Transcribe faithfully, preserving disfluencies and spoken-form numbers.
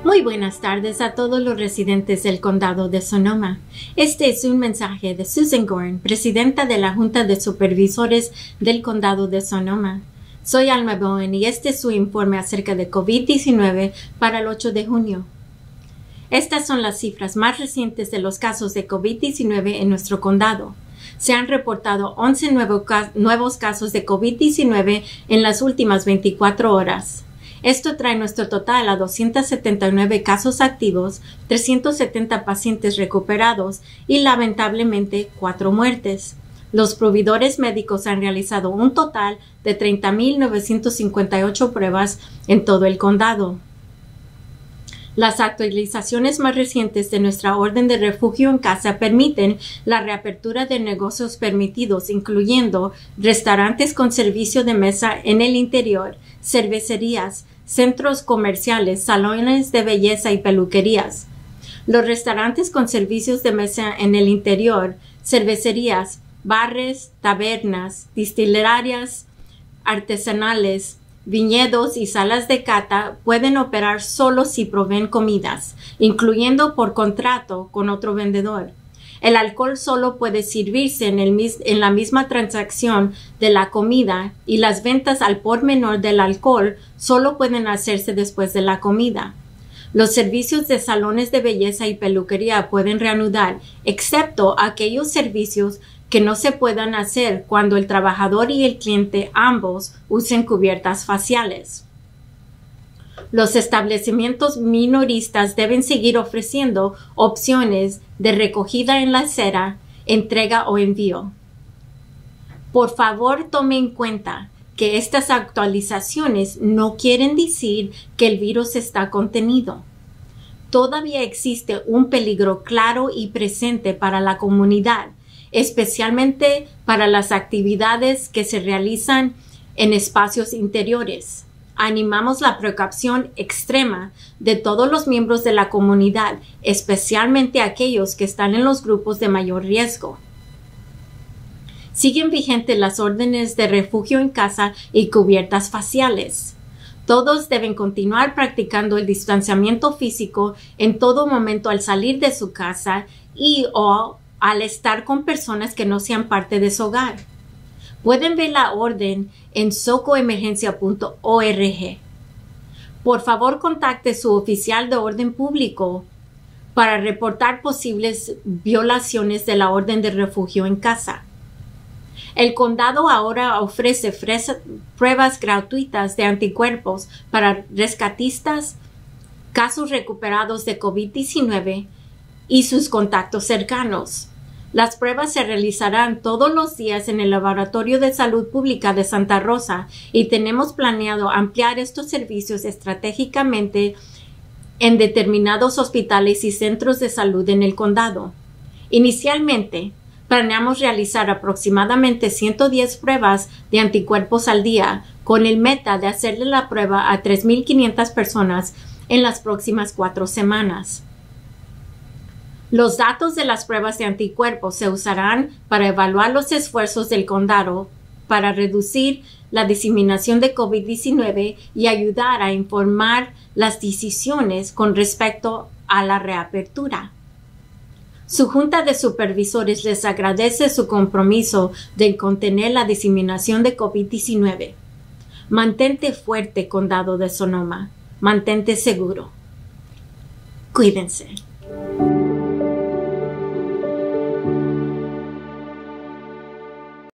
Muy buenas tardes a todos los residentes del Condado de Sonoma. Este es un mensaje de Susan Gorin, presidenta de la Junta de Supervisores del Condado de Sonoma. Soy Alma Bowen y este es su informe acerca de COVID diecinueve para el ocho de junio. Estas son las cifras más recientes de los casos de COVID diecinueve en nuestro condado. Se han reportado once nuevo ca- nuevos casos de COVID diecinueve en las últimas veinticuatro horas. Esto trae nuestro total a doscientos setenta y nueve casos activos, trescientos setenta pacientes recuperados y, lamentablemente, cuatro muertes. Los proveedores médicos han realizado un total de treinta mil novecientas cincuenta y ocho pruebas en todo el condado. Las actualizaciones más recientes de nuestra orden de refugio en casa permiten la reapertura de negocios permitidos, incluyendo restaurantes con servicio de mesa en el interior, cervecerías, centros comerciales, salones de belleza y peluquerías. Los restaurantes con servicios de mesa en el interior, cervecerías, bares, tabernas, distillerías artesanales, viñedos y salas de cata pueden operar solo si proveen comidas, incluyendo por contrato con otro vendedor. El alcohol solo puede servirse en, el mis- en la misma transacción de la comida y las ventas al por menor del alcohol solo pueden hacerse después de la comida. Los servicios de salones de belleza y peluquería pueden reanudar, excepto aquellos servicios que no se puedan hacer cuando el trabajador y el cliente ambos usen cubiertas faciales. Los establecimientos minoristas deben seguir ofreciendo opciones de recogida en la acera, entrega o envío. Por favor, tome en cuenta que estas actualizaciones no quieren decir que el virus está contenido. Todavía existe un peligro claro y presente para la comunidad, especialmente para las actividades que se realizan en espacios interiores. Animamos la precaución extrema de todos los miembros de la comunidad, especialmente aquellos que están en los grupos de mayor riesgo. Siguen vigentes las órdenes de refugio en casa y cubiertas faciales. Todos deben continuar practicando el distanciamiento físico en todo momento al salir de su casa y o al estar con personas que no sean parte de su hogar. Pueden ver la orden en socoemergencia punto org. Por favor, contacte su oficial de orden público para reportar posibles violaciones de la orden de refugio en casa. El condado ahora ofrece pruebas gratuitas de anticuerpos para rescatistas, casos recuperados de COVID diecinueve y sus contactos cercanos. Las pruebas se realizarán todos los días en el Laboratorio de Salud Pública de Santa Rosa y tenemos planeado ampliar estos servicios estratégicamente en determinados hospitales y centros de salud en el condado. Inicialmente, planeamos realizar aproximadamente ciento diez pruebas de anticuerpos al día, con el meta de hacerle la prueba a tres mil quinientas personas en las próximas cuatro semanas. Los datos de las pruebas de anticuerpos se usarán para evaluar los esfuerzos del condado para reducir la diseminación de COVID diecinueve y ayudar a informar las decisiones con respecto a la reapertura. Su Junta de Supervisores les agradece su compromiso de contener la diseminación de COVID diecinueve. Mantente fuerte, Condado de Sonoma. Mantente seguro. Cuídense.